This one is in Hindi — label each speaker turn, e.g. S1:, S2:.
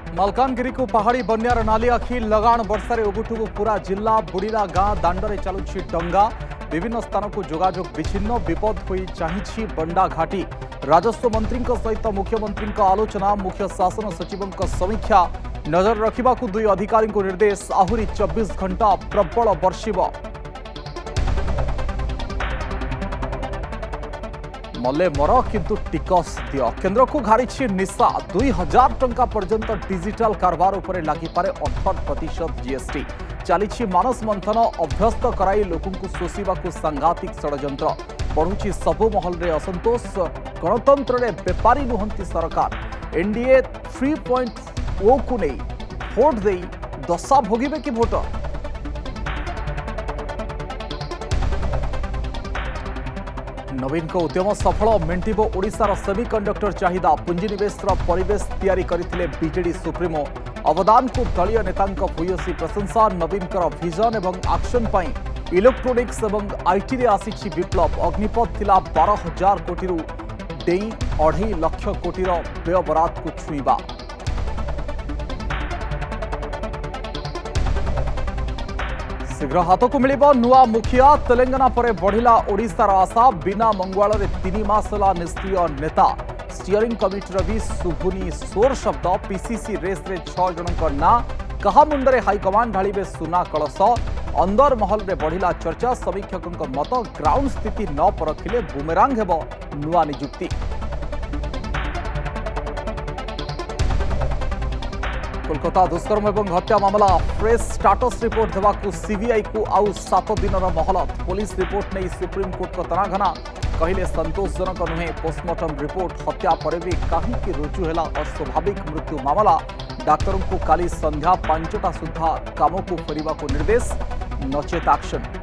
S1: मालकानगिरी को पहाड़ी बन्यार नाली आखि लगाण वर्षार उबुठुबु पूरा जिला बुड़ीला गाँ दांडरे चलुछि डंगा। विभिन्न स्थान को जोगाजोग विच्छिन्न विपद होई चाहिछि बंडा घाटी। राजस्व मंत्री सहित मुख्यमंत्री आलोचना, मुख्य शासन सचिव समीक्षा। नजर रखा दुई अधिकारी निर्देश, आहुरी 24 घंटा प्रबल वर्षिब। मले मर किंतु टिकस दियो, केन्द्र को घारी निशा। 2000 टंका पर्यंत डिजिटल कारबार उपरे लागिपारे 18% जीएसटी। चली मानस मंथन, अभ्यस्त कराई लोकं शोषिबाकू सांघातिक षड्यंत्र। बढ़ुची सबु महल रे असंतोष, गणतंत्र रे बेपारी नुहंती सरकार। एनडीए 3.0 को नहीं भोट दे दशा भोगिबे कि भोटर। नवीन को उद्यम सफल, मेंटिबो ओडिशार सेमीकंडक्टर चाहिदा। पुंजीनिवेशर परिवेश तैयारी करथिले बीजेडी सुप्रीमो। अवदान को दलीय नेतांक भूयसी प्रशंसा। नवीन विजन एवं एक्शन पाई इलेक्ट्रोनिक्स एवं आईटी रे आसीछि विप्लव। अग्निपथ थिला 12,000 कोटी डेई 2.5 लाख कोटी व्यय बराद को छुईबा। शीघ्र हाथ को मिल नुआ मुखिया। तेलंगाना पर बढ़िला ओडिशार आशा। बिना मंगुआल 3 मास निष्क्रिय नेता। स्टीयरिंग कमिटीर भी शुभुनी सोर शब्द। पीसीसी रेस रे 6 जन ना। कहा मुंडरे हाईकमांड ढालिबे सुना कलश। अंदर महल रे बढ़िला चर्चा। समीक्षकों मत, ग्राउंड स्थिति न परखिले बुमेरांग हेबो नुआ नियुक्ति। कोलकाता दुष्कर्म एवं हत्या मामला फ्रेश स्टाटस रिपोर्ट देवाकू सीबीआई को आउ 7 दिन मोहलत। पुलिस रिपोर्ट नहीं सुप्रीम कोर्ट को तनाघना। कहले संतोषजनक नुहे पोस्टमार्टम रिपोर्ट। हत्या पर भी कहीं रुजु है अस्वाभाविक मृत्यु मामला। डाक्तरों को काली संध्या 5टा सुधा काम को फेरवा को निर्देश, नचेत एक्शन।